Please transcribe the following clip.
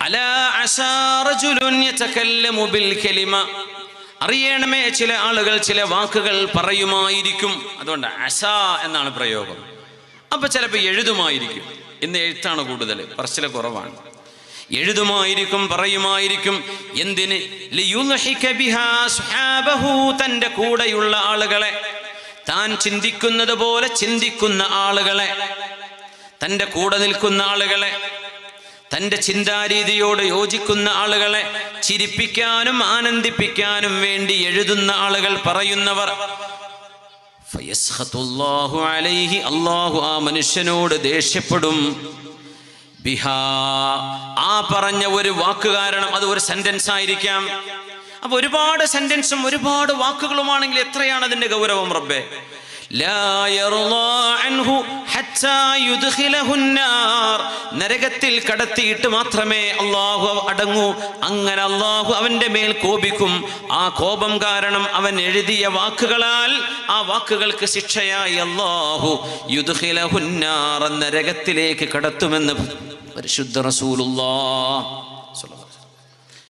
അലാ അസാ റജുലുൻ യതകല്ലമു ബിൽ കലിമ, അറിയണമേ ചില ആളുകൾ ചില വാക്കുകൾ പറയുമായിരിക്കും. അതുകൊണ്ട് അസാ എന്നാണ് പ്രയോഗം. അപ്പൊ ചിലപ്പോൾ എഴുതുമായിരിക്കും. ഇന്ന് എഴുത്താണ് കൂടുതൽ, പറച്ചില കുറവാണ്. എഴുതുമായിരിക്കും, പറയുമായിരിക്കും. എന്തിന്? ലിയുൽഹിക ബിഹാ സുഹാബഹു, തൻ്റെ കൂടെയുള്ള ആളുകളെ, താൻ ചിന്തിക്കുന്നത് പോലെ ചിന്തിക്കുന്ന ആളുകളെ, തൻ്റെ കൂടെ നിൽക്കുന്ന ആളുകളെ, തൻ്റെ ചിന്താരീതിയോട് യോജിക്കുന്ന ആളുകളെ ചിരിപ്പിക്കാനും ആനന്ദിപ്പിക്കാനും വേണ്ടി എഴുതുന്ന ആളുകൾ, പറയുന്നവർ. ഫയസ്ഖതുല്ലാഹു അലൈഹി, അല്ലാഹു ആ മനുഷ്യനോട് ദേഷ്യപ്പെടും. ബിഹാ, ആ പറഞ്ഞ ഒരു വാക്ക് കാരണം. അത് ഒരു സെന്റൻസ് ആയിരിക്കാം. അപ്പൊ ഒരുപാട് സെന്റൻസും ഒരുപാട് വാക്കുകളുമാണെങ്കിൽ എത്രയാണ് അതിന്റെ ഗൗരവം റബ്ബേ. ലാ യർളാ അൻഹു ഹത്താ യുദ്ഖിലഹു النار, നരകത്തിൽ കടത്തിയിട്ട് മാത്രമേ അല്ലാഹു അടങ്ങൂ. അങ്ങനെ അല്ലാഹു അവന്റെ മേൽ കോപിക്കും. ആ കോപം കാരണം അവൻ എഴുതിയ വാക്കുകളാൽ ആ വാക്കുകൾക്ക് ശിക്ഷയായി അല്ലാഹു യുദ്ഖിലഹു النار, നരകത്തിലേക്ക് കടത്തുമെന്ന് പരിശുദ്ധ റസൂലുള്ളാഹി സ്വല്ലല്ലാഹു